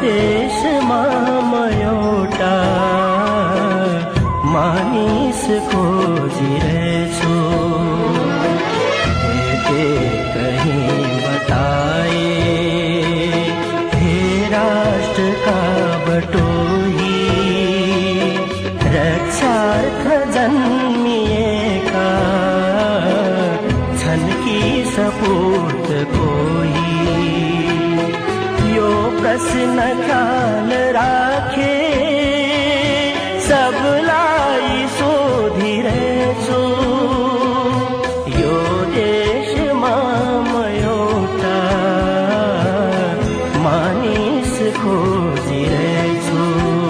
देशमा म एउटा मानिस खोजिरहेछु। कहीं बताए हे राष्ट्र का बटोही, रक्षार्थ जन्मिएका छन् कि सपूत कोही। यो प्रश्न ख्याल राखे सबलाई सोधिरहेछु। यो देशमा म एउटा मानिस खोजिरहेछु।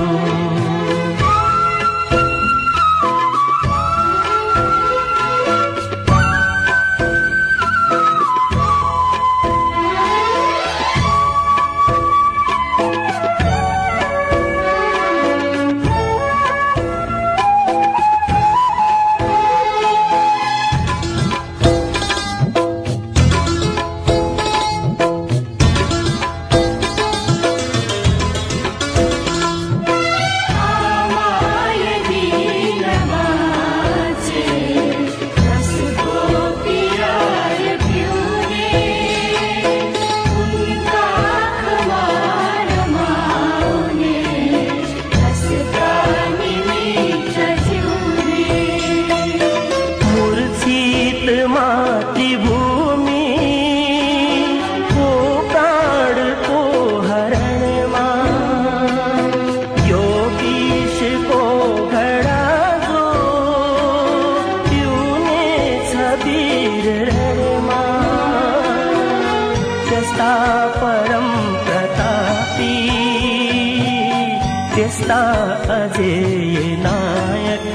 अजय नायक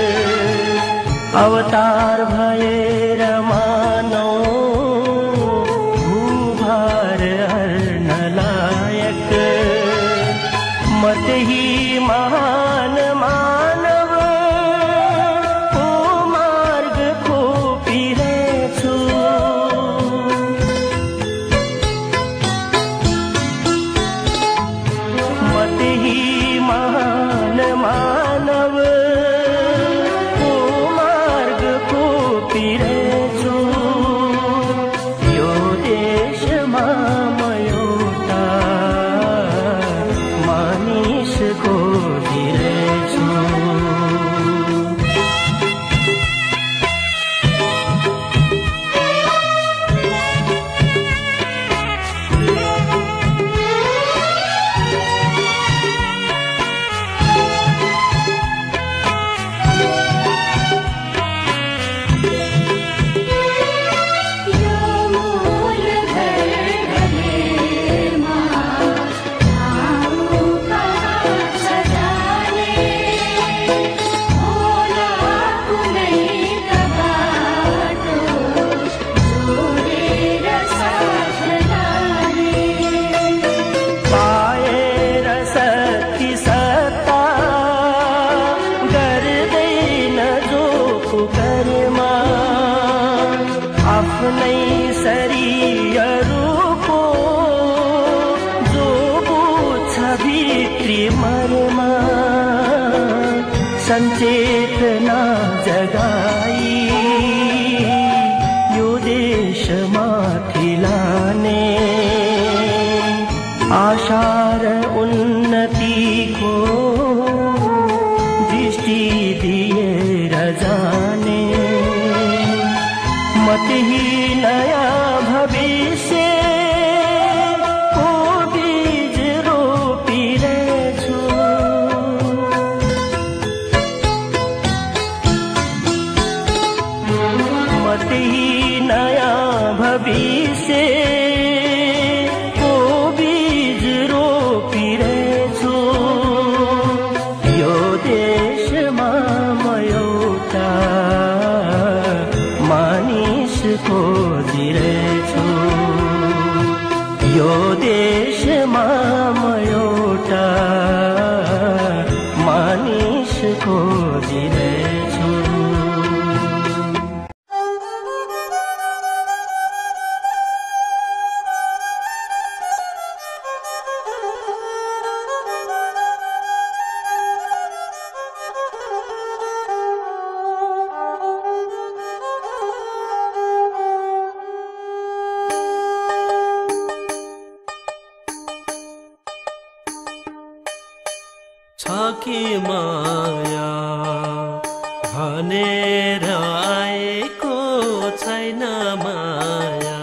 अवतार भएर मानौ भूभार हर्न लायक। म त्यही महान मानव को मार्ग खोपिरहेछु। म त्यही महान मानव को मार्ग खोपिरहेछु। यो देशमा म एउटा मानिस खोजिरहेछु। संचेतना जगाई यो देशमाथि लाने आशा र उन्नतिको दृष्टि दिएर जाने। म त्यही नयाँ भविष्य को बीज रोपिरहेछु। त्यही नयाँ भविष्य को बीज रोपिरहेछु। छ कि माया भनेर आएको छैन माया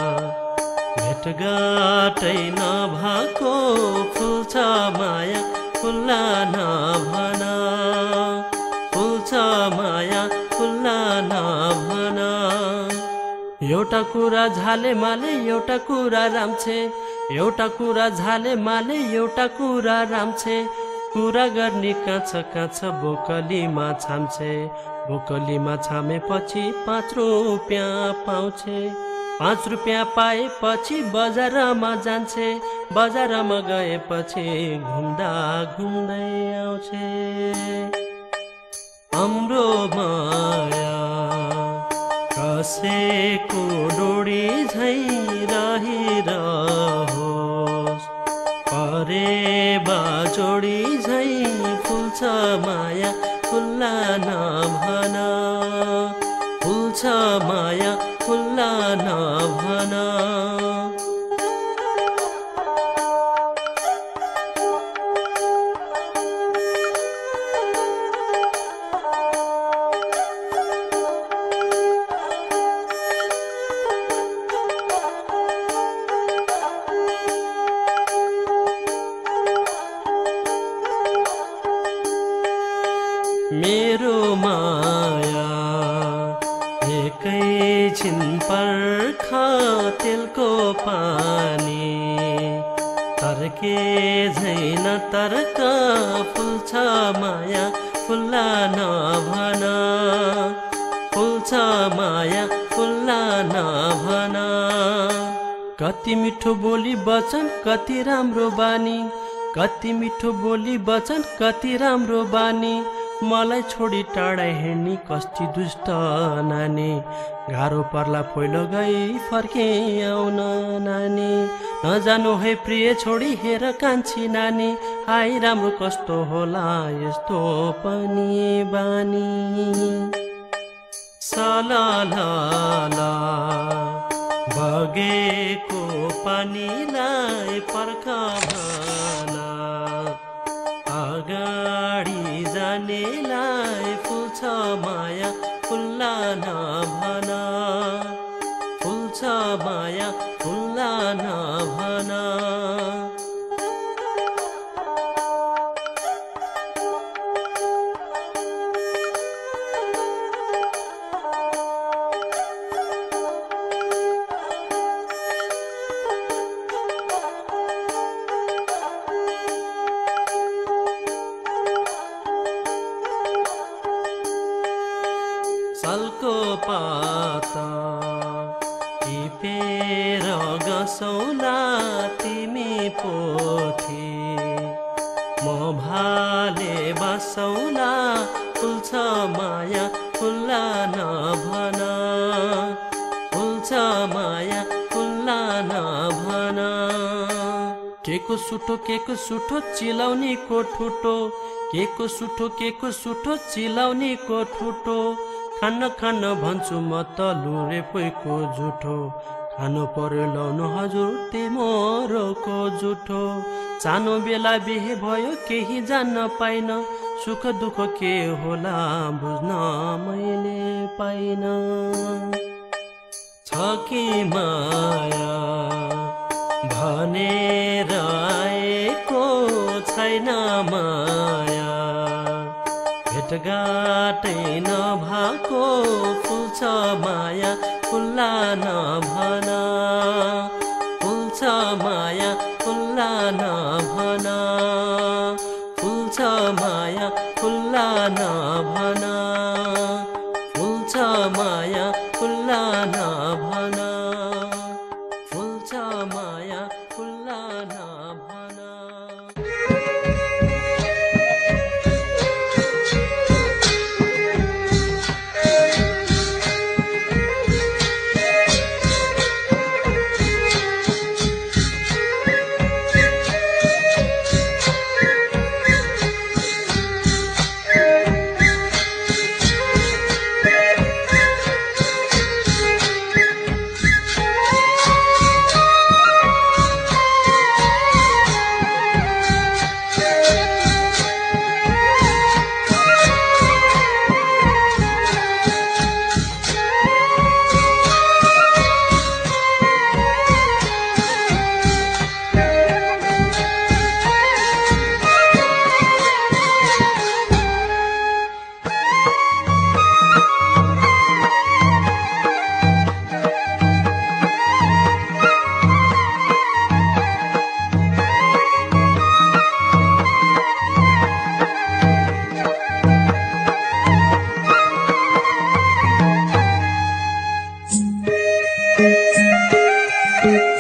भेटघाटै नभएको फुल्छ माया फुल्ला नभन फुल्छ माया फुल्ला नभन एउटा कुरा झाले माले एउटा कुरा राम्छे एउटा कुरा झाले माले एउटा कुरा राम्छे कुरा गर्ने काँच काँच बोकलीमा छाम्छे बोकलीमा छामेपछि 5 रुपियाँ पाउँछे 5 रुपियाँ पाएपछि बजारमा जान्छे बजारमा गएपछि घुम्दा घुम्दै आउँछे हाम्रो माया कसैको डोरी झै रहिरहोस् परे बाजोडी झै फुल्छ माया फुल्ला नभन फुल्छ माया फुल्ला नभन मेरो माया एकैछिन पर्खा तेलको पानी तर्के झैन तर्क फुल्छ माया फुल्ला नभन फुल्छ माया फुल्ला नभन कति मिठो बोली वचन कति राम्रो बानी कति मिठो बोली वचन कति राम्रो बानी मलाई छोडी टाढा हिँड्ने कस्ती दुष्ट नानी गाह्रो पर्ला पहिलो गई फर्के आउन नानी नजानु है प्रिय छोडी हेर कान्छी नानी हाय राम्रो कस्तो होला यस्तो पनि बानी सलाला बगेको पानीलाई पर्ख भना अगाडि जानेलाई फुल्छ माया फुल्ला नभन फुल्छ माया फुल्ला नभन सालको पाता टिपेर गसौला तिमी पोथी म भाले बसौला फुल्छ माया फुल्ला नभन फुल्छ माया फुल्ला नभन केको सुठो चिलाउनेको ठुटो केको सुठो चिलाउनेको ठुटो खान भन्छु म त लुरे पोइको जुठो खानु पर्यो लाउनु हजुर तिमोरको जुठो सानो बेला बिहे भयो केही जान्न पाइन सुख दुःख के होला बुझ्न मैले पाइन छ कि माया भनेर आएको छैन माया भेटघाटै नभएको फुल्छ माया फुल्ला नभन फुल्छ माया फुल्ला नभन फुल्छ माया फुल्ला नभन फुल्छ माया फुल्ला नभन फुल्छ माया फुल्ला नभन Thank you.